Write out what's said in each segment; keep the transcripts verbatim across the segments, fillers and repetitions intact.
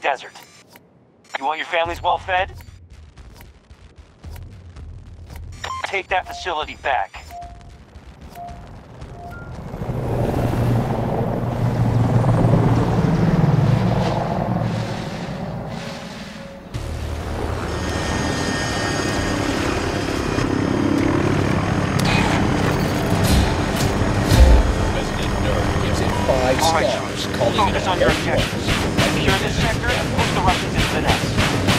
desert. You want your families well fed? Take that facility back. Focus on your objectives. Secure this sector and push the Russians into the nest.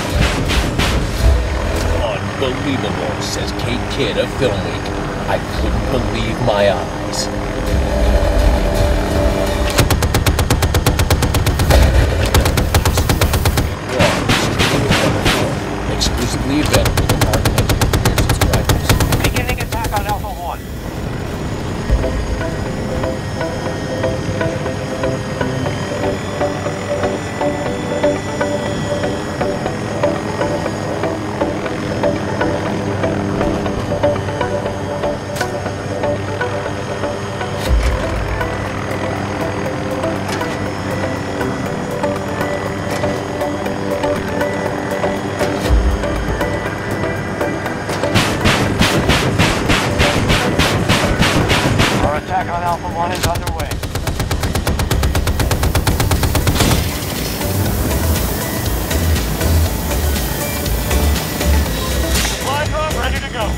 Unbelievable, says Kate Kidd of Film Week. I couldn't believe my eyes. Exclusively available to our Legendary subscribers. Beginning attack on Alpha one. Alpha one is underway. Supply drop ready to go.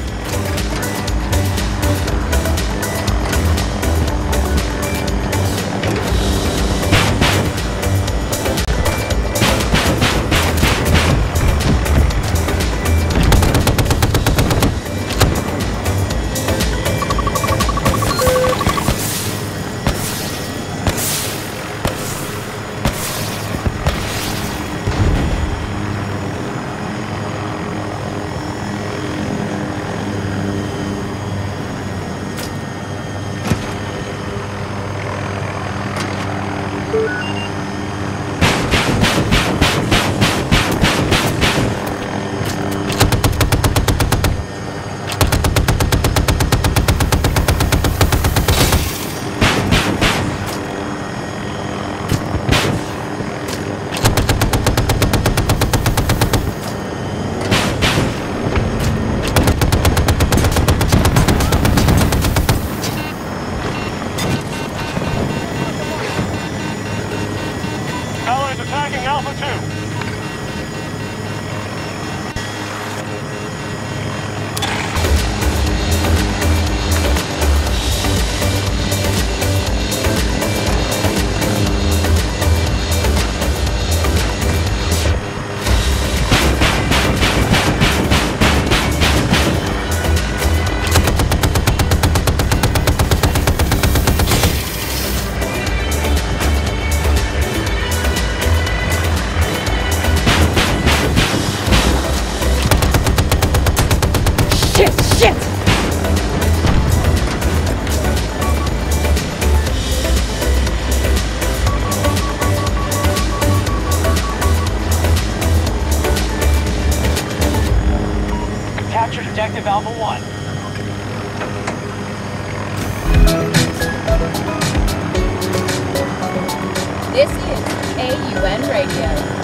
Attacking Alpha two. Captured Objective Alpha one. This is A U N Radio.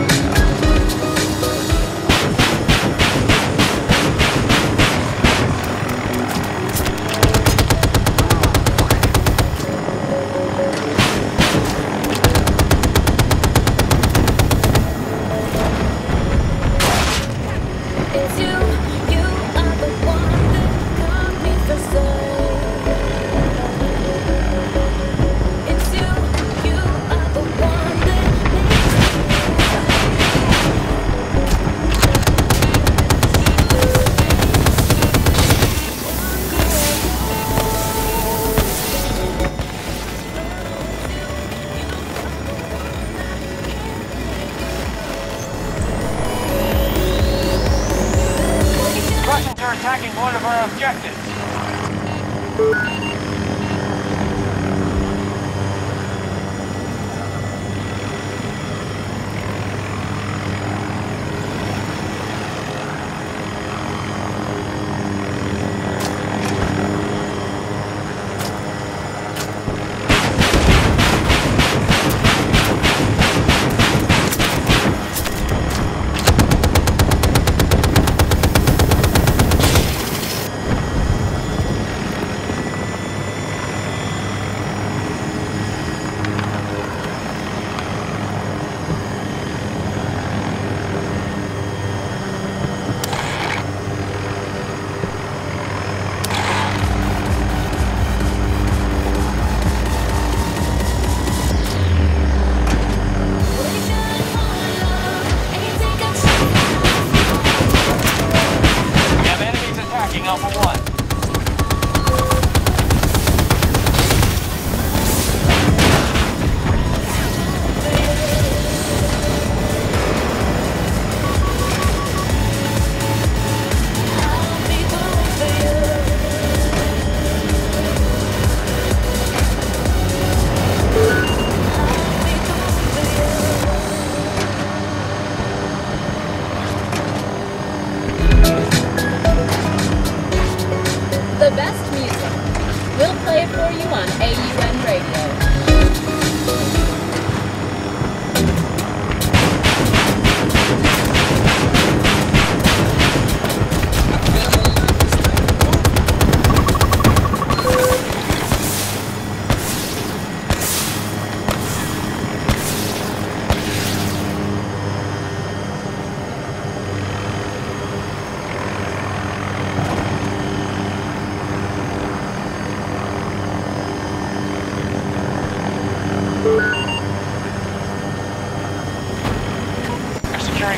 Russians are attacking one of our objectives.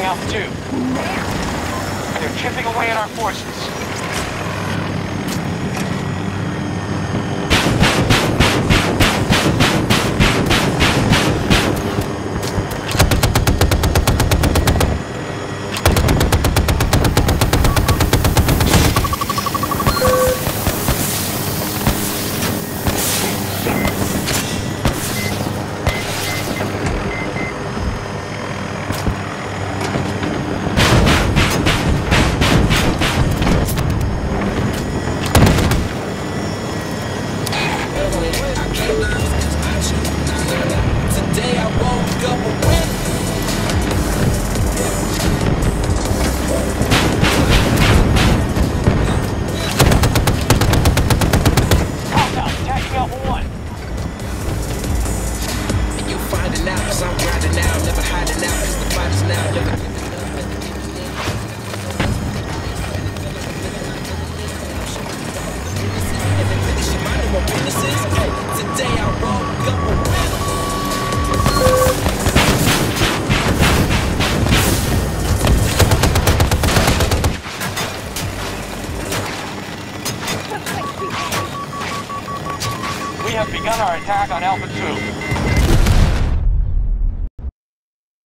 Alpha two. They're chipping away at our forces. Today I woke up a winner. Hostile attacking Alpha one. And you'll find it now, cause I'm grinding now, never hiding out, cause the fight is now, never Today I woke up a winner. We have begun our attack on Alpha two.